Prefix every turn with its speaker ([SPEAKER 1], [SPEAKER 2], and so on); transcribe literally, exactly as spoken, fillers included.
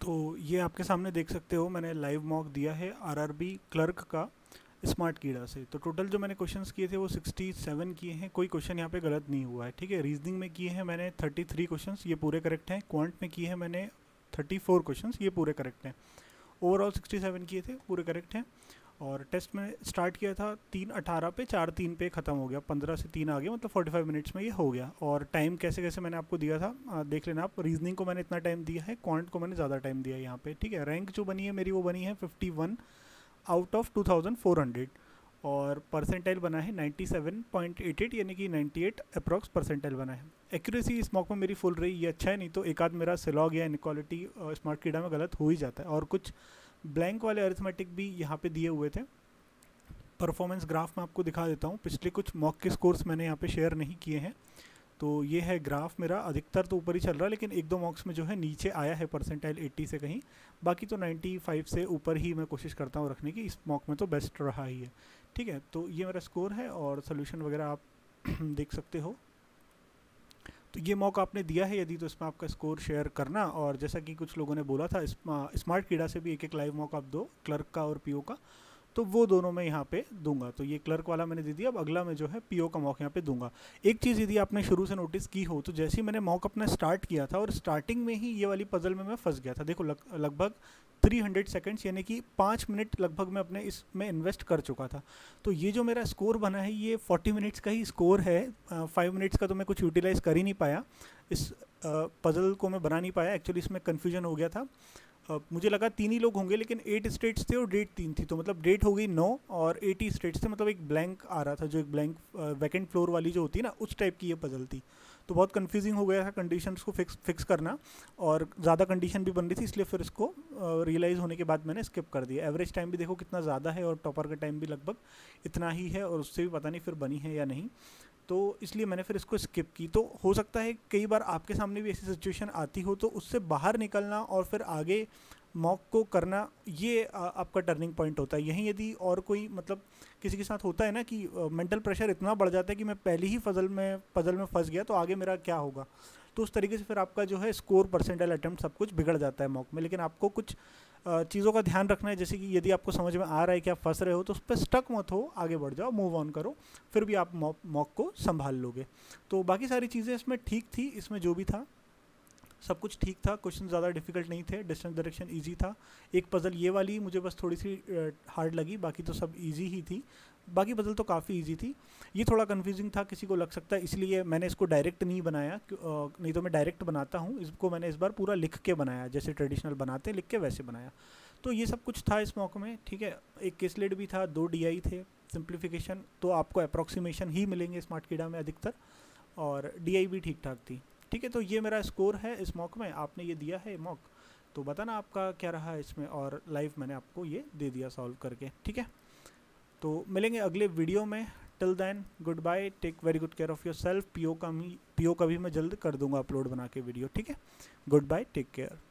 [SPEAKER 1] तो ये आपके सामने देख सकते हो, मैंने लाइव मॉक दिया है आरआरबी क्लर्क का स्मार्ट कीड़ा से। तो टोटल जो मैंने क्वेश्चंस किए थे वो सिक्सटी सेवन किए हैं, कोई क्वेश्चन यहाँ पे गलत नहीं हुआ है। ठीक है, रीजनिंग में किए हैं मैंने थर्टी थ्री क्वेश्चंस, ये पूरे करेक्ट हैं। क्वांट में किए हैं मैंने थर्टी फोर क्वेश्चंस, ये पूरे करेक्ट हैं। ओवरऑल सिक्सटी सेवन किए थे, पूरे करेक्ट हैं। और टेस्ट में स्टार्ट किया था तीन अठारह पे, चार तीन पे ख़त्म हो गया, पंद्रह से तीन आ गया, मतलब फोर्टी फाइव मिनट्स में ये हो गया। और टाइम कैसे कैसे मैंने आपको दिया था आ, देख लेना आप। रीजनिंग को मैंने इतना टाइम दिया है, क्वांट को मैंने ज़्यादा टाइम दिया है यहाँ पे। ठीक है, रैंक जो बनी है मेरी वो बनी है fifty one out of two thousand four hundred, और परसेंटाइल बना है ninety seven point eight eight, यानी कि नाइन्टी एट अप्रॉक्स परसेंटाइल बना है। एक्यूरेसी इस मॉक में मेरी फुल रही, ये अच्छा है, नहीं तो एक आध मेरा सिलॉग या इनक्वालिटी स्मार्ट कीड़ा में गलत हो ही जाता है। और कुछ ब्लैंक वाले अरिथमेटिक भी यहाँ पे दिए हुए थे। परफॉर्मेंस ग्राफ मैं आपको दिखा देता हूँ, पिछले कुछ मॉक के स्कोर्स मैंने यहाँ पे शेयर नहीं किए हैं। तो ये है ग्राफ मेरा, अधिकतर तो ऊपर ही चल रहा है, लेकिन एक दो मॉक्स में जो है नीचे आया है परसेंटाइल एट्टी से कहीं, बाकी तो नाइन्टी फाइव से ऊपर ही मैं कोशिश करता हूँ रखने की। इस मॉक में तो बेस्ट रहा ही है। ठीक है, तो ये मेरा स्कोर है और सोल्यूशन वगैरह आप देख सकते हो। तो ये मॉक आपने दिया है यदि, तो इसमें आपका स्कोर शेयर करना। और जैसा कि कुछ लोगों ने बोला था, स्मार्ट कीड़ा से भी एक एक लाइव मॉक आप दो, क्लर्क का और पीओ का, तो वो दोनों मैं यहाँ पे दूंगा। तो ये क्लर्क वाला मैंने दे दिया, अब अगला मैं जो है पीओ का मॉक यहाँ पे दूंगा। एक चीज़ यदि आपने शुरू से नोटिस की हो, तो जैसे ही मैंने मॉक अपना स्टार्ट किया था और स्टार्टिंग में ही ये वाली पजल में मैं फंस गया था। देखो लग, लगभग थ्री हंड्रेड सेकेंड्स यानी कि पाँच मिनट लगभग मैं अपने इसमें इन्वेस्ट कर चुका था। तो ये जो मेरा स्कोर बना है ये फोर्टी मिनट्स का ही स्कोर है। फाइव मिनट्स का तो मैं कुछ यूटिलाइज़ कर ही नहीं पाया, इस पजल को मैं बना नहीं पाया। एक्चुअली इसमें कन्फ्यूजन हो गया था। Uh, मुझे लगा तीन ही लोग होंगे, लेकिन एट स्टेट्स थे और डेट तीन थी, तो मतलब डेट हो गई नौ और एटी स्टेट्स थे, मतलब एक ब्लैंक आ रहा था, जो एक ब्लैंक वैकेंट फ्लोर वाली जो होती है ना, उस टाइप की ये पजल थी। तो बहुत कंफ्यूजिंग हो गया था कंडीशंस को फिक्स फिक्स करना, और ज़्यादा कंडीशन भी बन रही थी, इसलिए फिर इसको रियलाइज़ होने के बाद मैंने स्किप कर दिया। एवरेज टाइम भी देखो कितना ज़्यादा है और टॉपर का टाइम भी लगभग इतना ही है, और उससे भी पता नहीं फिर बनी है या नहीं, तो इसलिए मैंने फिर इसको स्किप की। तो हो सकता है कई बार आपके सामने भी ऐसी सिचुएशन आती हो, तो उससे बाहर निकलना और फिर आगे मॉक को करना, ये आ, आपका टर्निंग पॉइंट होता है। यहीं यदि और कोई मतलब किसी के साथ होता है ना कि मेंटल प्रेशर इतना बढ़ जाता है कि मैं पहले ही फजल में पजल में फंस गया, तो आगे मेरा क्या होगा, तो उस तरीके से फिर आपका जो है स्कोर, परसेंटाइल, अटेम्प्ट सब कुछ बिगड़ जाता है मॉक में। लेकिन आपको कुछ चीज़ों का ध्यान रखना है, जैसे कि यदि आपको समझ में आ रहा है कि आप फंस रहे हो, तो उस पर स्टक मत हो, आगे बढ़ जाओ, मूव ऑन करो, फिर भी आप मॉक को संभाल लोगे। तो बाकी सारी चीज़ें इसमें ठीक थी, इसमें जो भी था सब कुछ ठीक था। क्वेश्चन ज़्यादा डिफिकल्ट नहीं थे, डिस्टेंस डायरेक्शन इजी था। एक पजल ये वाली मुझे बस थोड़ी सी हार्ड लगी, बाकी तो सब इजी ही थी। बाकी पजल तो काफ़ी इजी थी, ये थोड़ा कंफ्यूजिंग था, किसी को लग सकता है, इसलिए मैंने इसको डायरेक्ट नहीं बनाया। नहीं तो मैं डायरेक्ट बनाता हूँ, इसको मैंने इस बार पूरा लिख के बनाया, जैसे ट्रेडिशनल बनाते लिख के वैसे बनाया। तो ये सब कुछ था इस मॉक में। ठीक है, एक केसलेट भी था, दो डी आई थे। सिंप्लीफिकेशन तो आपको अप्रॉक्सीमेशन ही मिलेंगे स्मार्ट कीड़ा में अधिकतर, और डी आई भी ठीक ठाक थी। ठीक है, तो ये मेरा स्कोर है इस मॉक में। आपने ये दिया है मॉक, तो बताना आपका क्या रहा है इसमें, और लाइव मैंने आपको ये दे दिया सॉल्व करके। ठीक है, तो मिलेंगे अगले वीडियो में। Till then good bye, take very good care of yourself. पीओ का भी पीओ का भी मैं जल्द कर दूंगा अपलोड बना के वीडियो। ठीक है, गुड बाय, टेक केयर।